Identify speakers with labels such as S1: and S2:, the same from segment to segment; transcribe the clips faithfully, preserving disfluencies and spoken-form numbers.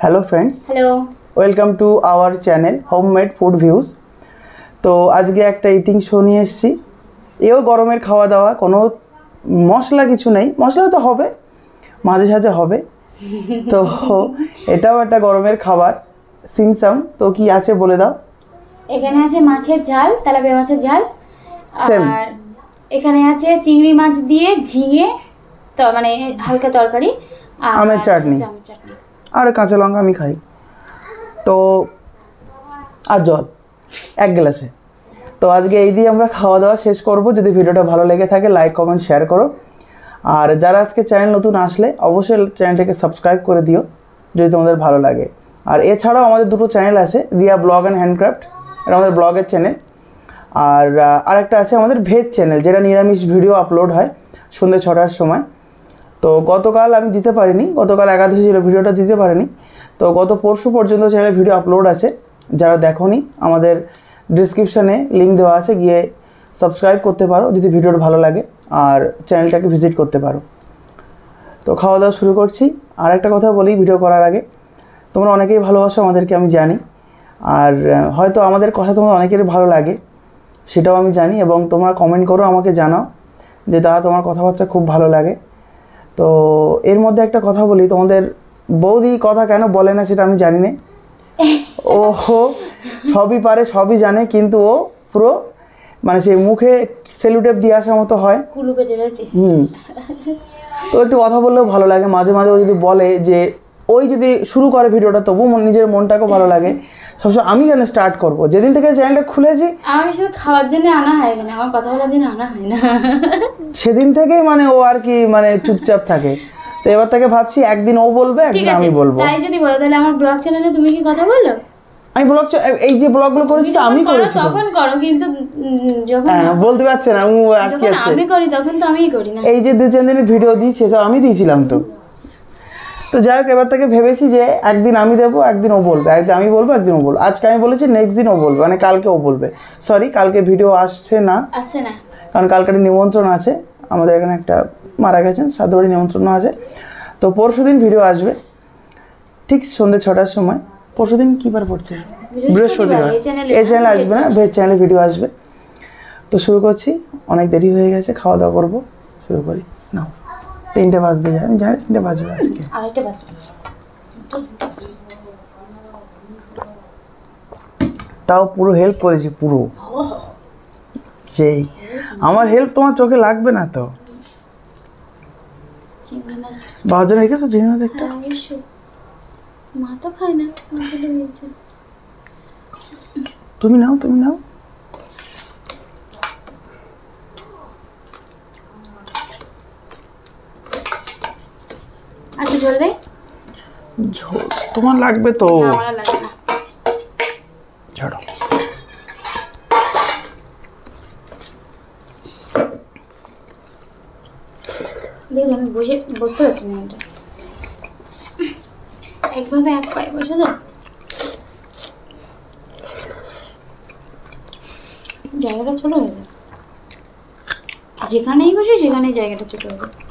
S1: Hello friends
S2: hello
S1: welcome to our channel homemade food views. তো আজকে একটা eating show নিয়ে এসেছি। এও গরমের খাওয়া দাওয়া, কোনো মশলা কিছু নেই, মশলা তো হবে মাঝে সাঝে হবে। তো এটাও একটা গরমের খাবার সিমসাম। তো কি আছে বলে দাও।
S2: এখানে আছে মাছের ঝাল, তেলাপিয়া মাছের ঝাল,
S1: Same.
S2: আর এখানে আছে চিংড়ি মাছ দিয়ে ঝিঙে, তো মানে হালকা তরকারি, আর
S1: আমের চাটনি,
S2: আমের চাটনি
S1: আর কাঁচা লঙ্কা আমি খাই। তো আর জল এক গ্লাসে। তো আজকে এই দিয়ে আমরা খাওয়া দাওয়া শেষ করব। যদি ভিডিওটা ভালো লেগে থাকে লাইক কমেন্ট শেয়ার করো, আর যারা আজকে চ্যানেল নতুন আসলে অবশ্যই চ্যানেলটাকে সাবস্ক্রাইব করে দিও যদি তোমাদের ভালো লাগে। আর এছাড়াও আমাদের দুটো চ্যানেল আছে, রিয়া ব্লগ অ্যান্ড হ্যান্ডক্রাফট, এটা আমাদের ব্লগের চ্যানেল, আর আরেকটা আছে আমাদের ভেজ চ্যানেল, যেটা নিরামিষ ভিডিও আপলোড হয় সন্ধ্যে ছটার সময়। তো গতকাল আমি দিতে পারিনি, গতকাল একাদশী ছিল, ভিডিওটা দিতে পারিনি। তো গত পরশু পর্যন্ত চ্যানেলে ভিডিও আপলোড আছে, যারা দেখোনি আমাদের ডিসক্রিপশানে লিঙ্ক দেওয়া আছে, গিয়ে সাবস্ক্রাইব করতে পারো যদি ভিডিওটা ভালো লাগে, আর চ্যানেলটাকে ভিজিট করতে পারো। তো খাওয়া দাওয়া শুরু করছি। আর একটা কথা বলি ভিডিও করার আগে, তোমরা অনেকেই ভালোবাসো আমাদেরকে, আমি জানি, আর হয়তো আমাদের কথা তোমার অনেকেরই ভালো লাগে, সেটাও আমি জানি, এবং তোমরা কমেন্ট করো, আমাকে জানাও যে দাদা তোমার কথাবার্তা খুব ভালো লাগে। তো এর মধ্যে একটা কথা বলি, তোমাদের বৌদি কথা কেন বলে না সেটা আমি জানি না। ও সবই পারে, সবই জানে, কিন্তু ও পুরো মানে সেই মুখে সেলুটেপ দিয়ে আসার মতো হয়। হুম তো একটু কথা বললেও ভালো লাগে। মাঝে মাঝে ও যদি বলে যে ওই যদি শুরু করে ভিডিওটা, তবু নিজের মনটাকেও ভালো লাগে। সবসময় আমি কেন স্টার্ট করবো, যেদিন থেকে চ্যানেলটা খুলেছি
S2: আমি শুধু খাওয়ার জন্য আনা হয়, এখানে আমার কথা বলার জন্য আনা হয় না।
S1: সেদিন থেকেই মানে ও আর কি মানে চুপচাপ থাকে। তো এবার থেকে ভাবছি একদিন ও বলবে, একদিন আমি বলবো।
S2: তাই যদি বলো তাহলে আমার ব্লগ চ্যানেলে তুমি কি কথা বলো?
S1: আমি ব্লগ, এই যে ব্লগগুলো করেছি তো আমি করেছি,
S2: তখন করো, কিন্তু যখন
S1: হ্যাঁ বলতে পারছে না ও আটকে আছে,
S2: আমি করি তখন তো আমিই করি না।
S1: এই যে দু চার দিনের ভিডিও দিয়েছে তো আমি দিয়েছিলাম। তো তো যাই হোক, এবার থেকে ভেবেছি যে একদিন আমি দেবো, একদিন ও বলবে, একদিন আমি বলবো, একদিন ও বলবো। আজকে আমি বলেছি নেক্সট দিন ও বলবে, মানে কালকে ও বলবে। সরি, কালকে ভিডিও আসছে না,
S2: আসছে না,
S1: কারণ কালকে নিমন্ত্রণ আছে আমাদের এখানে, একটা মারা গেছেন শ্রাদ্ধ বাড়ি নিমন্ত্রণ আছে। তো পরশু দিন ভিডিও আসবে ঠিক সন্ধ্যে ছটার সময়। পরশু দিন কী বার পড়ছে? বৃহস্পতিবার। এই চ্যানেলে আসবে না, ভেজ চ্যানেলে ভিডিও আসবে। তো শুরু করছি, অনেক দেরি হয়ে গেছে, খাওয়া দাওয়া করবো, শুরু করি। নাও, তিনটে বাজতে যায়, আমি জানি তিনটে বাজবে আজকে। তাও পুরো হেল্প করেছি, পুরো সেই আমার হেল্প তোমার চোখে লাগবে না তো। বাজারে রেখেছো চিংড়ি মাছ একটা?
S2: মা তো খায় না,
S1: তুমি নাও, তুমি নাও।
S2: আচ্ছা ঝোল দে।
S1: ঝোল তোমার লাগবে তো?
S2: আমার লাগবে না,
S1: ছাড়ো।
S2: দেখো আমি বসে বসতে পারছি না, এটা একভাবে এক পায়ে বসে যায়, জায়গাটা ছোট হয়ে যায়। যেখানেই বসে সেখানেই জায়গাটা ছোট হয়ে যায়।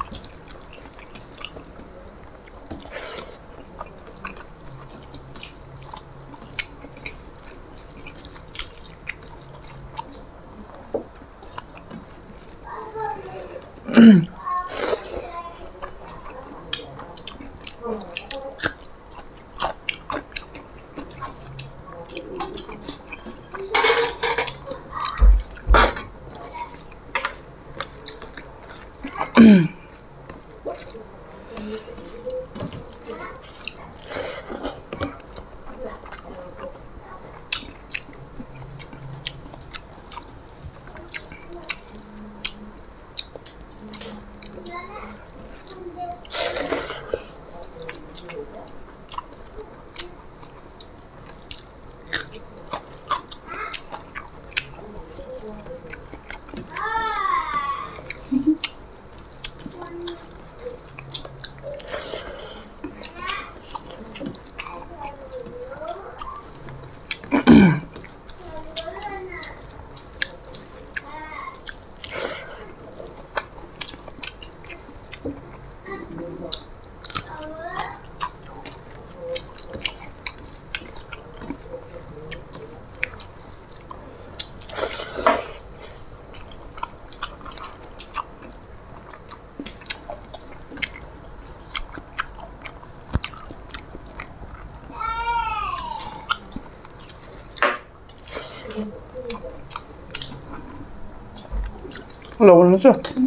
S1: লবণ হচ্ছে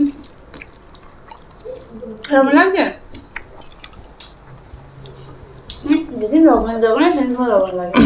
S2: লবণ লাগছে? যদি লবণ দেবো না সেদিন তোমার লবণ লাগে।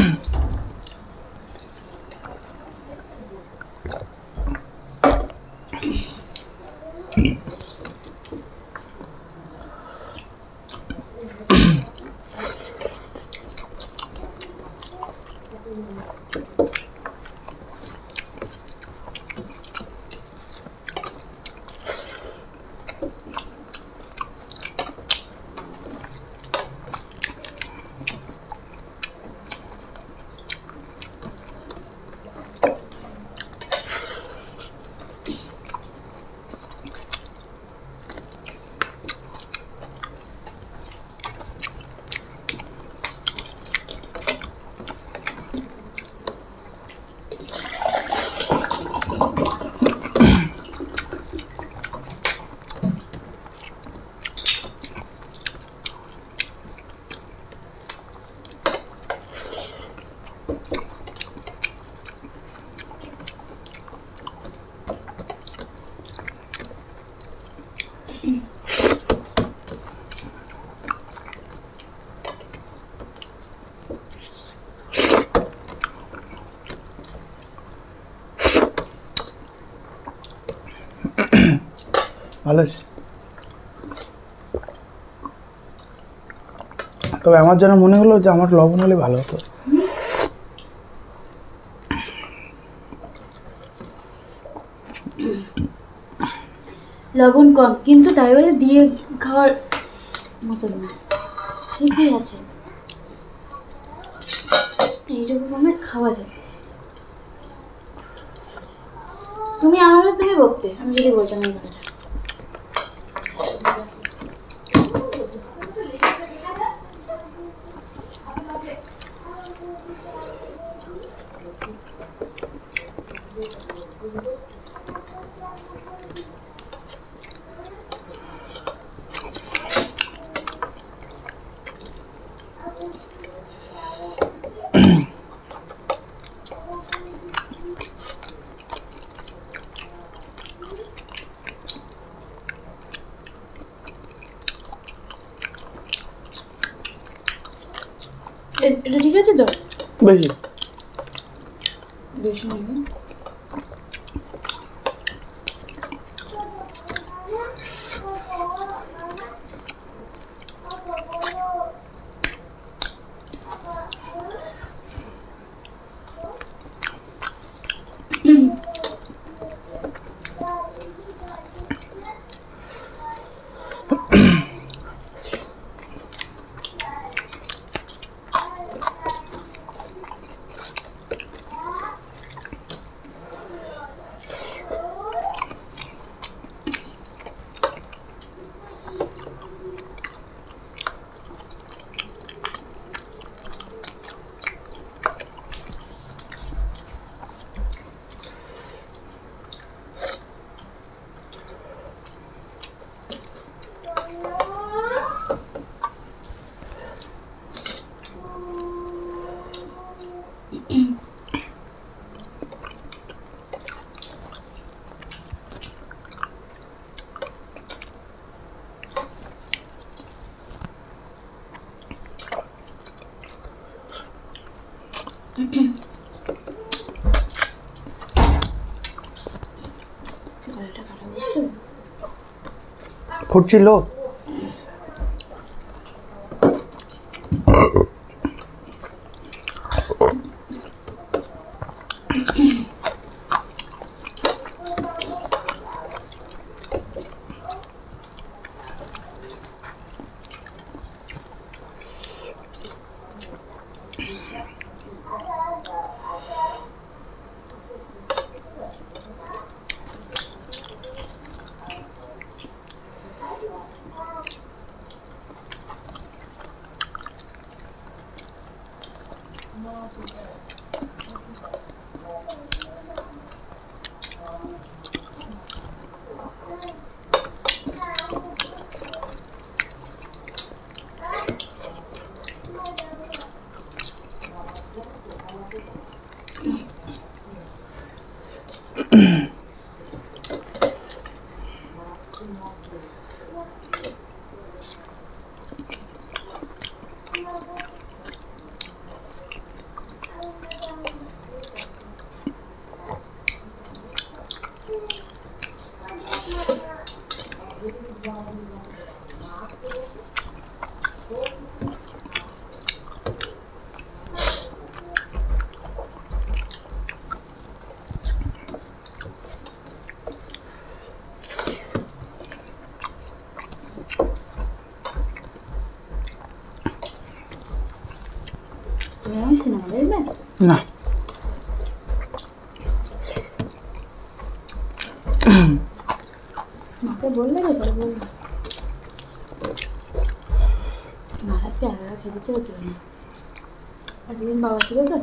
S1: ভালো আছে। তবে আমার যেন মনে হলো যে আমার লবণ হলে ভালো হতো।
S2: লবণ কম, কিন্তু তাই বলে দিয়ে খাওয়ার মতন না, ঠিকই আছে, এইটুকু কমে খাওয়া যায়। তুমি আমার হলে তুমি বকতে, আমি যদি বলতাম এই কথাটা। এটা ঠিক আছে তো?
S1: বেশি
S2: বেশি নেই।
S1: ফুটছিল।
S2: নিরামিষ সিনেমা দেখবে
S1: না
S2: মাকে বললে তো তাই বললো মা আজকে একা একা খেতে চলেছিল না আজকে বাবা ছিল তো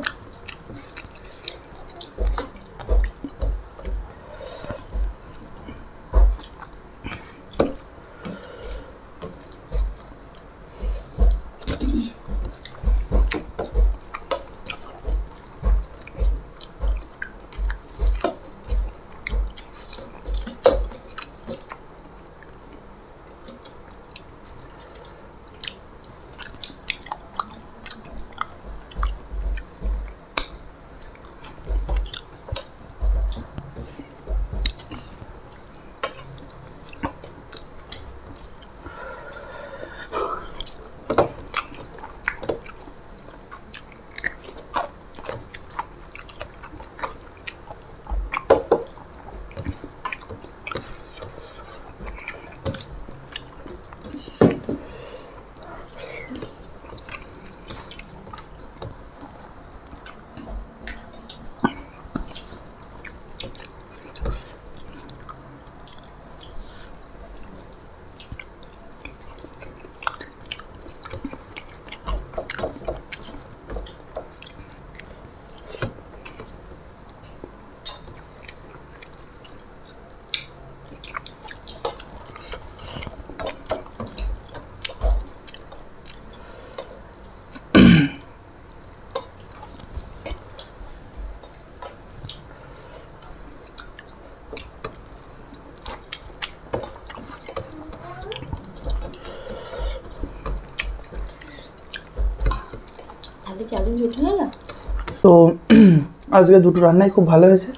S2: চ্যালেঞ্জ উঠে গেল
S1: তো আজকে দুটো রান্নাই খুব ভালো হয়েছে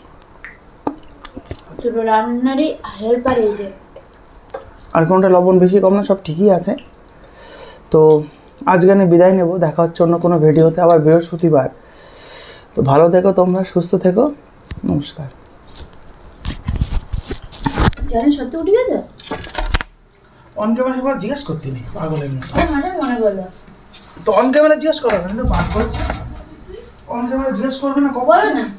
S2: দুটো রান্নারই হেল্পার এই যে
S1: আর কোনটা লবণ বেশি কম না সব ঠিকই আছে তো আজকে আমি বিদায় নেব দেখা হচ্ছে অন্য কোনো ভিডিওতে আবার বৃহস্পতিবার তো ভালো থেকো তোমরা সুস্থ থেকো নমস্কার
S2: চ্যালেঞ্জ সত্যি উঠে গেছে
S1: অন ক্যামেরা সব জিজ্ঞেস করতে নেই পাগলের মতো
S2: হঠাৎ মনে করলো
S1: তো অন ক্যামেরা জিজ্ঞেস করো না বার করছে অন ক্যামেরা জিজ্ঞেস করবে না কখন
S2: বলো না